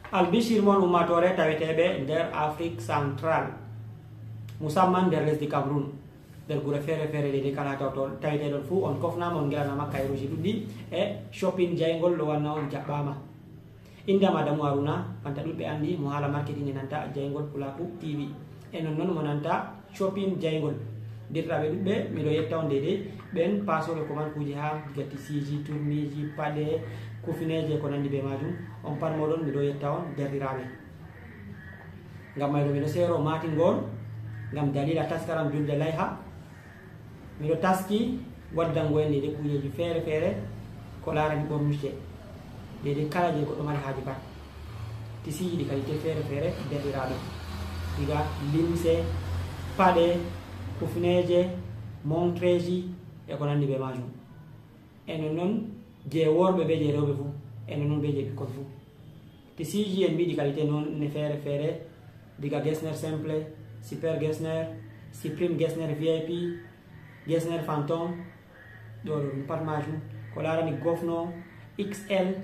albishir mon ummatore taweteɓe nder Afrique central musamman nder lesdi Cameroun nder gure fere fere de kala taweteɗon fuu on kofnama on gelanama kayruji ɗuɗɗi e shopping jaygol ɗo wanna on jaɓɓama. Inde Madamu Haruna banta ɗuɗɓe andi mo haala marketing e nanta jaygol Pulaku TV e non mo nanta shopping jaygol. Dirɗaɓe ɗuɗɓe miɗo yetta on dede ɓen pasoɓe koman kuji ha diga tisiji tourmiji paɗe kufineje ko nandi be majum on pat moɗon miɗo yetta on derɗiraɓe ngam mayɗo miɗo sero matingol ngam dalila taskaram julde layha miɗo taski waddango en dede kujeji fere fere ko larani ɓornude dede kala je goɗɗo mari haaji pat tisiji ɗi qualité fere fere derɗiraɓe diga limse paɗe kufineje montreji e ko nandi be majum e non je worɓe be je rewɓe fuu e non be je ɓikkon fuu tisiji en mbiɗi qualité noon ne fere fere diga Getzner simple, super Getzner, supreme Getzner VIP, Getzner phantom ɗo ɗum pat majum ko larani gofno XL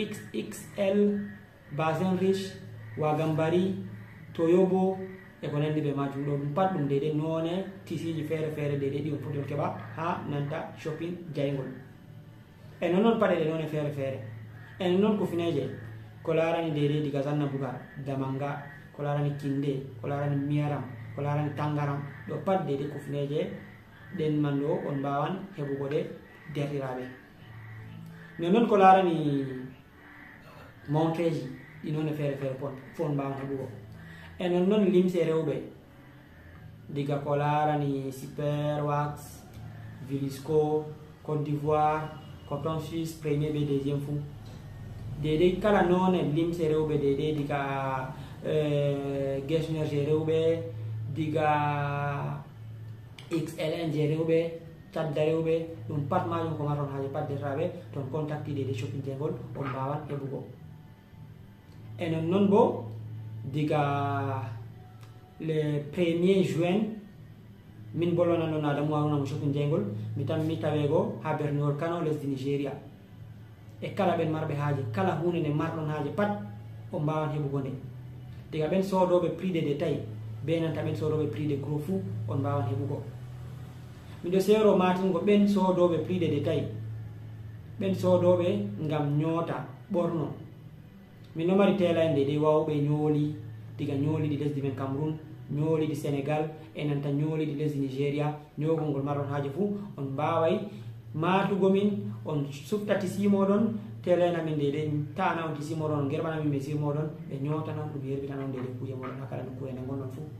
XXL basin riche wagambari toyobo e ko nandi be majum ɗo ɗum pat ɗum dede none tisiji fere fere dede ɗi on foti on keɓa ha nanta shopping jaygol e non paɗe ɗe none fere fere e non kufineje ko larani dede diga Zanna Bugar Damanga ko larani Kinde ko larani Miyaram ko larani Tangaram ɗo pat dede kufineje ɗen man ɗo on mbawan heɓugo de derɗiraɓe non ko larani montreji ɗi none fere fere fo on mbawan heɓugo e non limse rewɓe diga ko larani super wax Vilisco Côte d'Ivoire coton suisse premier be deuxième fou dede kala none limse rewɓe dede diga Getzner je rewɓe diga XLN je rewɓe cadda rewɓe ɗum pat majum ko marton haaje pat derraɓe ton contacti dede shopping jaygol on mbawan heɓugo e non bo diga le 1er juin min bollonan ɗon Adamu Haruna mo shopping jaygol mi tawego ha Berniwol Kano lesdi Nigéria e kala ɓen marɓe haaje kala hunde nde marɗon haaje pat on mbawan heɓugo nde diga ɓen sodoɓe prix de détail be nanta ɓen sodoɓe prix de gros fou on mbawan heɓugo miɗo sero matingo ɓen sodoɓe prix de détail ɓen sodoɓe ngam ñoota ɓorno min mari tela en dede wawɓe ñooli diga ñooliɗi lesdi men Cameroun ñooliɗi Sénégal e nanta ñooliɗi lesdi Nigéria ñogol ngol marɗon haaje fuu on mbaway matugo min on sufta tisi moɗon telena min dede tana on tisi moɗon on gerɓana min mesir moɗon ɓe ñotanon ɗum yerbita on dede kuje moɗon hakala nokkure nde gonnon fuu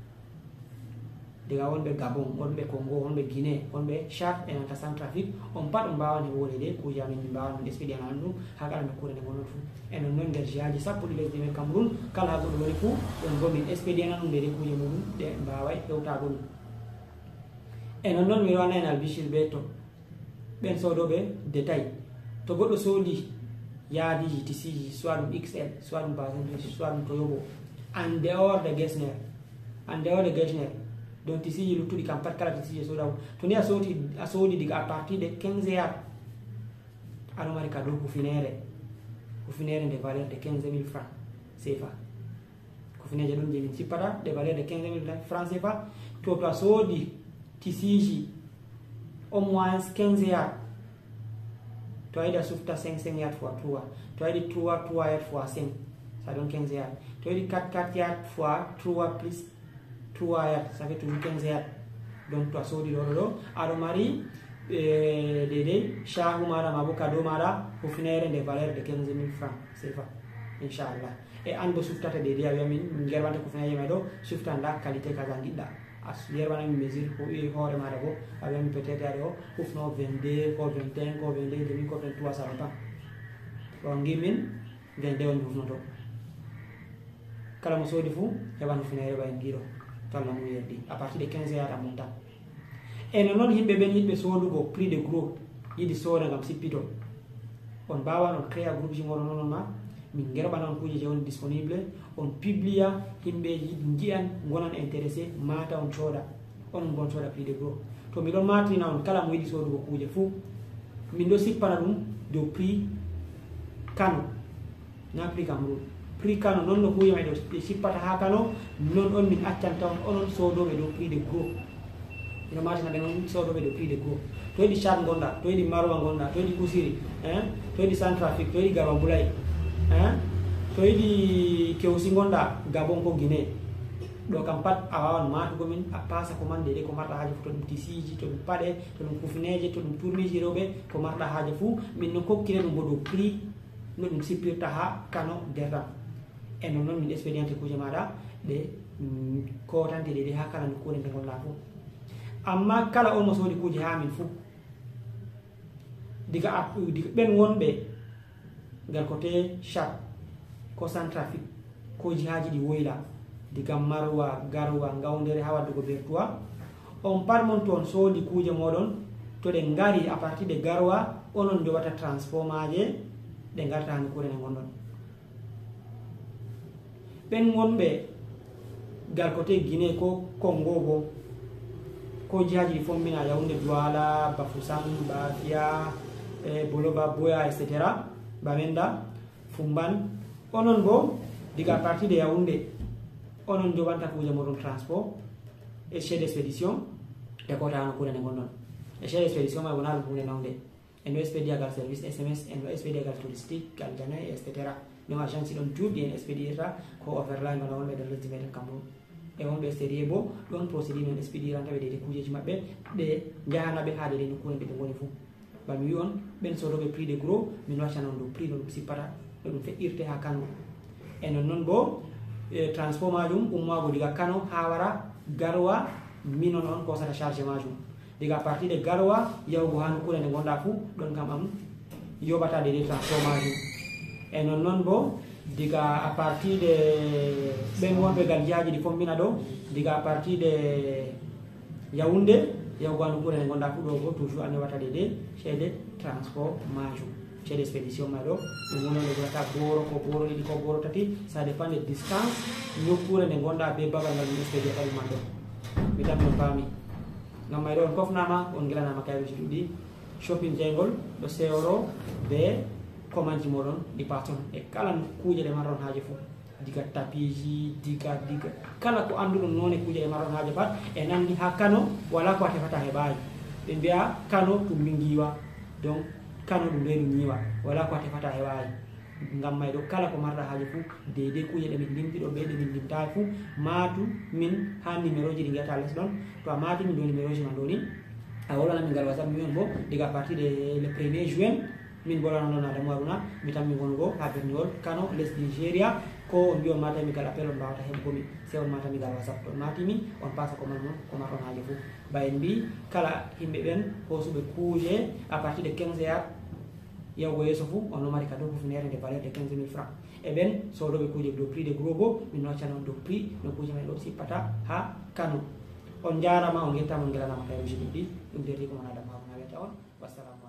diga wonɓe Gabon wonɓe Congo wonɓe Guinée wonɓe Chad e nanta Centrafrique on pat on mbawan heɓugo de kuje amin min mbawan min expédiana ɗum ha kala nokkure nde gonnon fuu e non nder jihaji sappo ɗi lesdi men Cameroun kala ha goɗɗo woni fuu ɗon bo min expédiana ɗum dede kuje muɗum ɗe mbaway hewtago ɗum e non mi wana en albishir be to ɓen sodoɓe détail to goɗɗo soodi yaadiji tisiji soit ɗum XL soit ɗum basin soit ɗum toyobo en dehors de Getzner donc tisiji luttuɗi kam pat kala tisiji sodago to ni a soodi diga à partir de 15 yard aɗo mari ka dow kufinere de valeur de 15 000 francs CFA kufineje ɗum je min sippata de valeur de 15 000 francs CFA to a soodi tisiji au moins 15 yard to a yiɗi a sufta 5 yard fois 3 to a yiɗi 3 yard fois 5 ça donne 15 yard to a yiɗi 4 yard fois 3 plus 3 yard ça fait toujours 15 yard donc to a soodi ɗo aɗo mari dede shahu maɗa ma bo cadeau maɗa hufinere nde valeur de 15 000 francs CFA inchallah e an bo suftata dede a wiya min gerɓanta kufineje may ɗo sufta nda qualité kaza giɗɗa a yerɓana min mesure hoore maɗa bo a wiya min peut être aɗo hufno 22 ko 21 ko 22 demi ko 23 ça dépend on gimin 22 on hufnoto kala mo soodi fuu heɓan hufinere ɓayen giɗo to Allah mum yerdi à partir de 15 yard a monta e non yimɓe ɓen yiɗɓe sodugo prix de gros yiɗi sooda ngam sippito on mbawan on créa groupe ji moɗon onon ma min gerɓana on kuje je woni disponible on publia yimɓeji jiyan gonan intéressé mata on cooda onon bon cooda prix de gros to miɗon matina on kala mo yiɗi sodugo kuje fuu min ɗo sippana ɗum dow prix Kano na prix Cameroun prix kano non no kuje may do sippata ha kano non on min accanta onon sodoɓe do prix de gros ina marché na ɓe non sodoɓe do prix de gros to yiɗi chat gonɗa to yiɗi marwa gonɗa to yiɗi kusiri to yiɗi centrafrique to yiɗi garwa boulay to yiɗi kewsi gonɗa gabon ko guiné ɗo kam pat a wawan matugo min a pasa ko man dede ko marɗa haaje fu to ɗum tisiji to ɗum paɗe to ɗum kufneje to ɗum tourniji rewɓe ko marɗa haaje fu min no kokkire ɗum bo dow prix no ɗum sippirta ha kano dertam e non noon min expédienté kuje maɗa ɗe kotante ɗeɗe ha kala nokkure nde gonɗa fu amma kala on mo soodi kuje ha min fu diga ɓen wonɓe ngal kote chat ko centrafrique ko jihaji ɗi woyla diga marwa garwa gawdere ha waddugo bertuwa on par mon toon soodi kuje moɗon to ɗe ngari à partir de garwa onon jowata transport maje ɗe garta ha nokkure nde gonɗon ɓen wonɓe gal kote guiné ko congo bo ko jihaji ɗi fombina yawnde douala bafoussam bafia boloba boya etc bamenda fumban onon bo diga à partir de yawnde onon jobanta kuje moɗon transport et chef d'expédition e kota no kuure nde gonɗon e chef d'expédition may wona ɗum hunde nawde en ɗo expédia gal service sms en ɗo expédia gal touristique gal janoy etc ɗum agence ɗon juuɗɗi en expédieta ko overline wona wonɓe nder lesdi meɗen Cameroun e wonɓe extérieur bo ɗon procédure men expédiranta ɓe dede kujeji maɓɓe ɗe jahanaɓe ha dede nokkure nde ɓe goni fou bami wi on ɓen sodoɓe prix de gros min waccana on dow prix no ɗum sippata no ɗum feƴƴirte ha kano e non noon bo transport majum ummago diga kano ha wara garwa minon on kosata chargé majum diga à partir de garwa yahugo ha nokkure nde gonɗa fou ɗon kam am yoɓata dede transport majum e non noon bo diga à partir de ɓen wonɓe gal jihaji ɗi fombina ɗo diga à partir de yaoundé yahugo ha nokkure nde gonɗa fou ɗo bo toujours an yoɓata dede ceede transport majum ceede expédition ma ɗo ɗum wonode gurata boro ko boro ɗiɗi ko boro tati ça dépend de distance nokkure nde gonɗa be babal ngal ɗum expédiata ɗum man ɗo mi tan on paami ngam may ɗo on kofnama on guelanama kayruji ɗuɗɗi shopping jeygol ɗo sewro be commande moɗon ɗi paton e kala kuuje ɗe marron haaje fof diga tapiji diga kala ko anduɗum none kuuje ɗe marron haaje pat e nandi ha kano wala ko a tefata heɓaji ɓe mbiya kano ɗum min giwa donc kano ɗum reedu ñiwa wala ko a tefata heɓaji ngam may ɗo kala ko marɗa haaje fuu deydey kuuje ɗe min limtiɗo ɓe ɗe min limtayi fuu matu min ha numéro ji ɗi guiyata less ɗon to a mati min ɗo numéro ji ma ɗo ni a wolwanami ngal whatsapp mi on bo diga à partir de le 1er juin min bolwana ɗon Adamou Harouna mi tan mi wongo ha berniwol kano lesdi nigéria ko on mbi on matami gal appel on mbawata heɓgomi se on matami gal whatsapp to on matimi on pasa ko man mon ko marɗon haaje fuu bayen mbi kala yimɓe ɓen hosuɓe kuuje à partir de 15 heures yahugo yeeso fuu on no mari cadeau hufnere de valeur de 15 000 francs e ɓen sodoɓe kuuje dow prix de gros bo min waccana on dow prix no kuuje men ɗo sippata ha kano on jarama on yettama on guelanama kayruji ɗuɗɗi ɗum derdi ko mon Adamou Harouna wiyata on wassalamu